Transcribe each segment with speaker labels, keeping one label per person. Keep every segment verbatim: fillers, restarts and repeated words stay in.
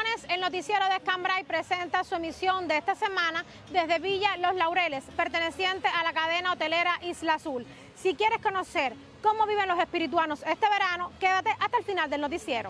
Speaker 1: bendiciones. El noticiero de Escambray presenta su emisión de esta semana desde Villa Los Laureles, perteneciente a la cadena hotelera Isla Azul. Si quieres conocer cómo viven los espirituanos este verano, quédate hasta el final del noticiero.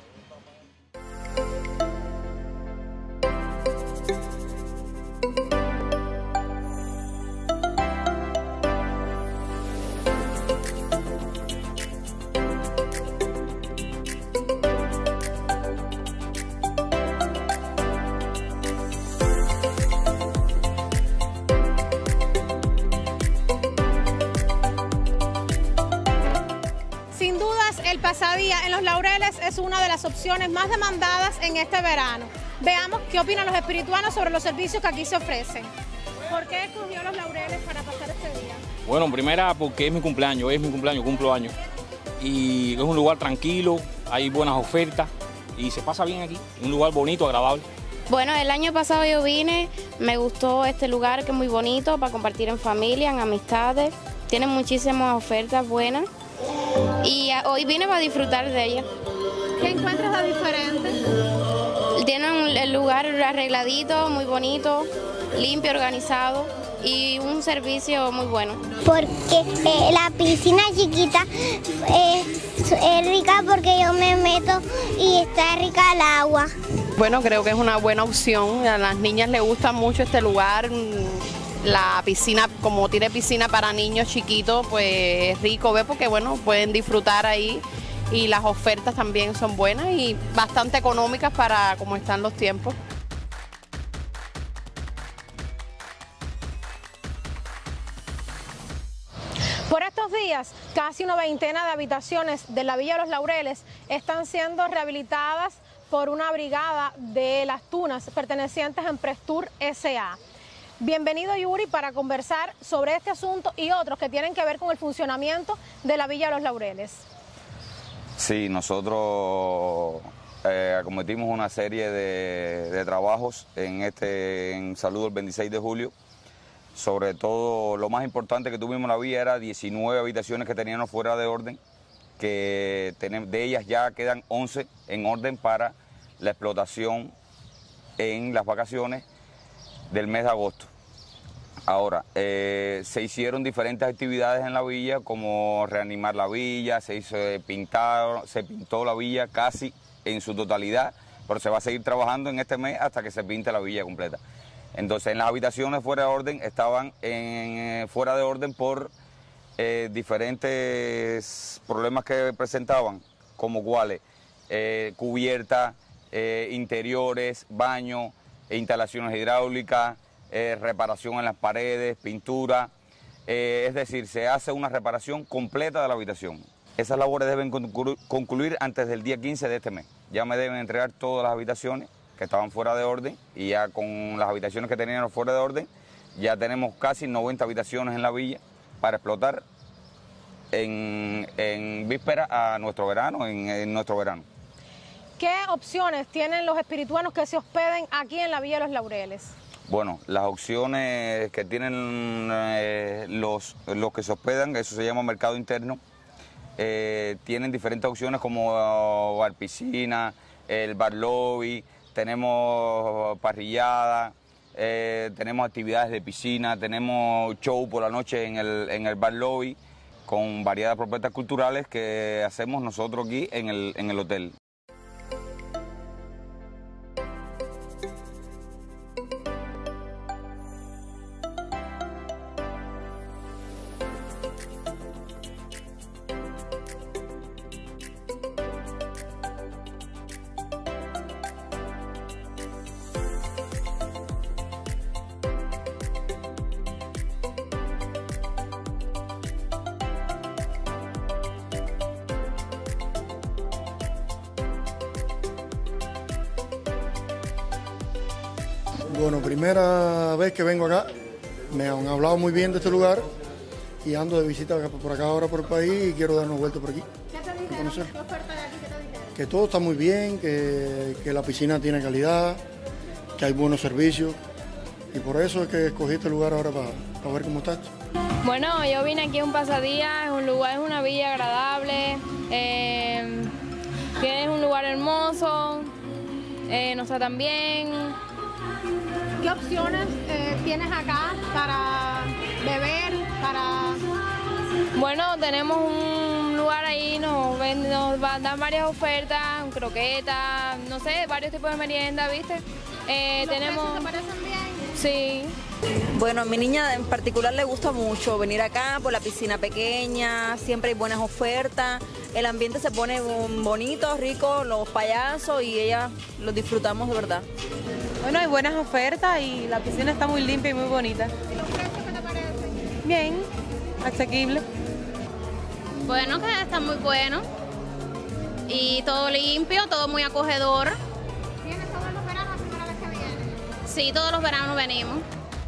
Speaker 1: Sin dudas, el pasadía en Los Laureles es una de las opciones más demandadas en este verano. Veamos qué opinan los espirituanos sobre los servicios que aquí se ofrecen. ¿Por qué escogió Los Laureles para pasar este día?
Speaker 2: Bueno, primera porque es mi cumpleaños, hoy es mi cumpleaños, cumplo años. Y es un lugar tranquilo, hay buenas ofertas y se pasa bien aquí, un lugar bonito, agradable.
Speaker 3: Bueno, el año pasado yo vine, me gustó este lugar que es muy bonito para compartir en familia, en amistades. Tiene muchísimas ofertas buenas. Y hoy vine para disfrutar de ella.
Speaker 1: ¿Qué encuentras de diferente?
Speaker 3: Tiene un el lugar arregladito, muy bonito, limpio, organizado y un servicio muy bueno.
Speaker 4: Porque eh, la piscina chiquita eh, es rica porque yo me meto y está rica el agua.
Speaker 5: Bueno, creo que es una buena opción. A las niñas les gusta mucho este lugar. La piscina, como tiene piscina para niños chiquitos, pues es rico ver porque bueno, pueden disfrutar ahí y las ofertas también son buenas y bastante económicas para como están los tiempos.
Speaker 1: Por estos días, casi una veintena de habitaciones de la Villa Los Laureles están siendo rehabilitadas por una brigada de Las Tunas pertenecientes a Emprestur S A Bienvenido, Yuri, para conversar sobre este asunto y otros que tienen que ver con el funcionamiento de la Villa Los Laureles.
Speaker 6: Sí, nosotros eh, acometimos una serie de, de trabajos en este en Salud el veintiséis de julio. Sobre todo, lo más importante que tuvimos en la villa era diecinueve habitaciones que teníamos fuera de orden, que tenemos, de ellas ya quedan once en orden para la explotación en las vacaciones del mes de agosto. Ahora, eh, se hicieron diferentes actividades en la villa, como reanimar la villa, se hizo pintar, se pintó la villa casi en su totalidad, pero se va a seguir trabajando en este mes hasta que se pinte la villa completa. Entonces, en las habitaciones fuera de orden estaban en, fuera de orden por eh, diferentes problemas que presentaban, como cuáles, eh, cubiertas, eh, interiores, baños, instalaciones hidráulicas, eh, reparación en las paredes, pintura, eh, es decir, se hace una reparación completa de la habitación. Esas labores deben conclu concluir antes del día quince de este mes. Ya me deben entregar todas las habitaciones que estaban fuera de orden y ya con las habitaciones que tenían fuera de orden, ya tenemos casi noventa habitaciones en la villa para explotar en, en víspera a nuestro verano, en, en nuestro verano.
Speaker 1: ¿Qué opciones tienen los espirituanos que se hospeden aquí en la Villa Los Laureles?
Speaker 6: Bueno, las opciones que tienen eh, los, los que se hospedan, eso se llama mercado interno, eh, tienen diferentes opciones como uh, bar piscina, el bar lobby, tenemos parrillada, eh, tenemos actividades de piscina, tenemos show por la noche en el, en el bar lobby, con variedad de propuestas culturales que hacemos nosotros aquí en el, en el hotel.
Speaker 7: Bueno, primera vez que vengo acá, me han hablado muy bien de este lugar y ando de visita por acá ahora por el país y quiero dar una vuelta por aquí.
Speaker 1: ¿Qué te dijeron? ¿Qué oferta de aquí que te dijeron?
Speaker 7: Que todo está muy bien, que, que la piscina tiene calidad, que hay buenos servicios y por eso es que escogí este lugar ahora para, para ver cómo está esto.
Speaker 8: Bueno, yo vine aquí a un pasadía, es un lugar, es una villa agradable, eh, que es un lugar hermoso, eh, nos tratan bien.
Speaker 1: ¿Qué opciones eh, tienes acá para beber, para...?
Speaker 8: Bueno, tenemos un lugar ahí, nos, ven, nos dan varias ofertas, croquetas, no sé, varios tipos de merienda, ¿viste? Eh,
Speaker 1: ¿Los
Speaker 8: tenemos...
Speaker 1: precios te parecen bien?
Speaker 8: Sí.
Speaker 9: Bueno, a mi niña en particular le gusta mucho venir acá por la piscina pequeña, siempre hay buenas ofertas, el ambiente se pone bonito, rico, los payasos y ella los disfrutamos de verdad.
Speaker 10: Bueno, hay buenas ofertas y la piscina está muy limpia y muy bonita.
Speaker 1: ¿Y los precios qué te parecen?
Speaker 10: Bien, asequible.
Speaker 11: Bueno, que está muy bueno y todo limpio, todo muy acogedor.
Speaker 1: ¿Vienes todos los veranos la primera vez que vienes?
Speaker 11: Sí, todos los veranos venimos.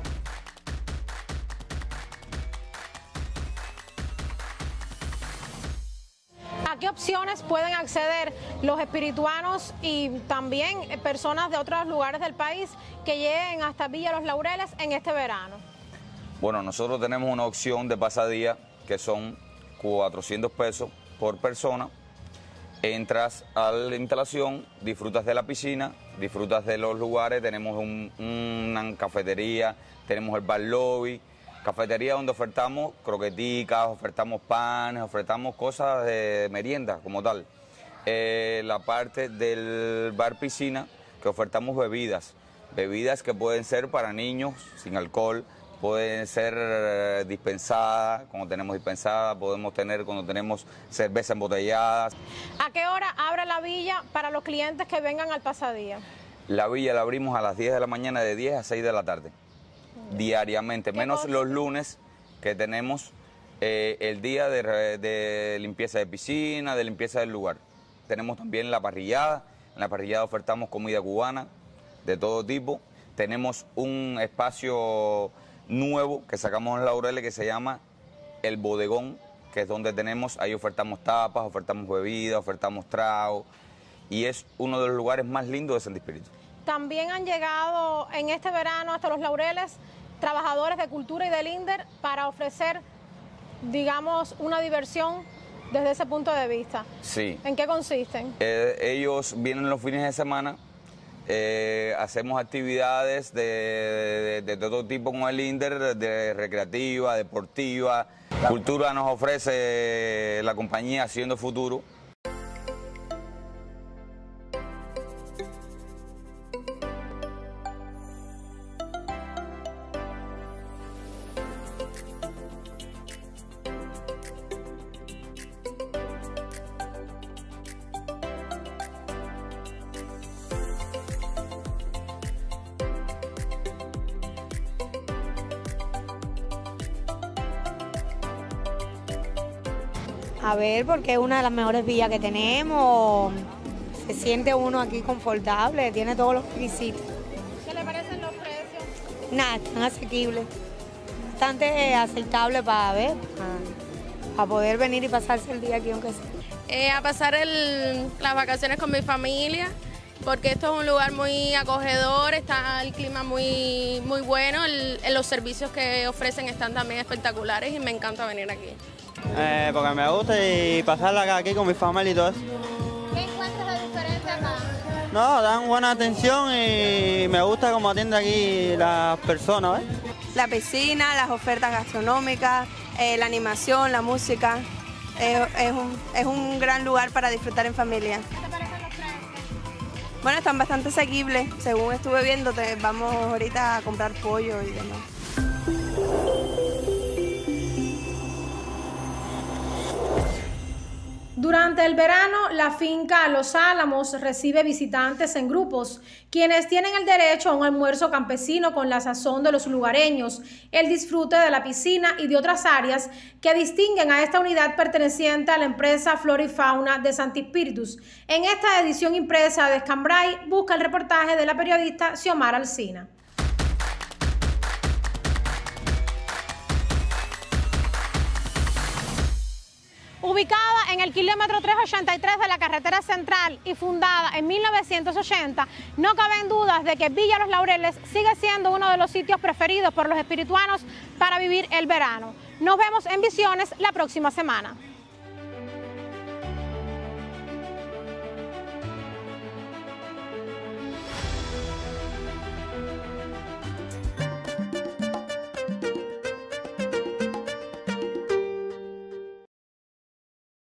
Speaker 1: ¿A qué opciones pueden acceder los espirituanos y también personas de otros lugares del país que lleguen hasta Villa Los Laureles en este verano?
Speaker 6: Bueno, nosotros tenemos una opción de pasadía que son cuatrocientos pesos por persona. Entras a la instalación, disfrutas de la piscina, disfrutas de los lugares, tenemos un, una cafetería, tenemos el bar lobby, cafetería donde ofertamos croqueticas, ofertamos panes, ofertamos cosas de merienda como tal. Eh, la parte del bar piscina que ofertamos bebidas, bebidas que pueden ser para niños sin alcohol, pueden ser eh, dispensadas, cuando tenemos dispensadas, podemos tener cuando tenemos cerveza embotellada.
Speaker 1: ¿A qué hora abre la villa para los clientes que vengan al pasadía?
Speaker 6: La villa la abrimos a las diez de la mañana, de diez a seis de la tarde, diariamente, menos los lunes que tenemos eh, el día de, de limpieza de piscina, de limpieza del lugar. Tenemos también la parrillada, en la parrillada ofertamos comida cubana de todo tipo. Tenemos un espacio nuevo que sacamos en Laureles que se llama El Bodegón, que es donde tenemos, ahí ofertamos tapas, ofertamos bebidas, ofertamos tragos y es uno de los lugares más lindos de Santi Espíritu.
Speaker 1: También han llegado en este verano hasta Los Laureles trabajadores de cultura y del INDER para ofrecer, digamos, una diversión desde ese punto de vista.
Speaker 6: Sí.
Speaker 1: ¿En qué consisten?
Speaker 6: Eh, ellos vienen los fines de semana. Eh, hacemos actividades de, de, de todo tipo con el INDER, de recreativa, deportiva. Cultura nos ofrece la compañía Haciendo Futuro.
Speaker 12: A ver, porque es una de las mejores villas que tenemos, se siente uno aquí confortable, tiene todos los requisitos.
Speaker 1: ¿Qué le parecen los precios?
Speaker 12: Nada, están asequibles, bastante aceptable para ver, para poder venir y pasarse el día aquí aunque sea.
Speaker 3: Eh, a pasar el, las vacaciones con mi familia, porque esto es un lugar muy acogedor, está el clima muy, muy bueno, el, los servicios que ofrecen están también espectaculares y me encanta venir aquí.
Speaker 13: Eh, porque me gusta y pasarla aquí con mi familia y todo eso.
Speaker 1: ¿Qué encuentras de diferente acá?
Speaker 13: No, dan buena atención y me gusta cómo atiende aquí las personas, ¿ves?
Speaker 14: La piscina, las ofertas gastronómicas, eh, la animación, la música. Eh, es, un, es un gran lugar para disfrutar en familia.
Speaker 1: ¿Qué te parecen los precios?
Speaker 14: Bueno, están bastante asequibles. Según estuve viendo, te, vamos ahorita a comprar pollo y demás.
Speaker 1: Durante el verano, la finca Los Álamos recibe visitantes en grupos, quienes tienen el derecho a un almuerzo campesino con la sazón de los lugareños, el disfrute de la piscina y de otras áreas que distinguen a esta unidad perteneciente a la empresa Flora y Fauna de Santi Espíritus. En esta edición impresa de Escambray, busca el reportaje de la periodista Xiomara Alsina. Ubicada en el kilómetro trescientos ochenta y tres de la carretera central y fundada en mil novecientos ochenta, no caben dudas de que Villa Los Laureles sigue siendo uno de los sitios preferidos por los espirituanos para vivir el verano. Nos vemos en Visiones la próxima semana.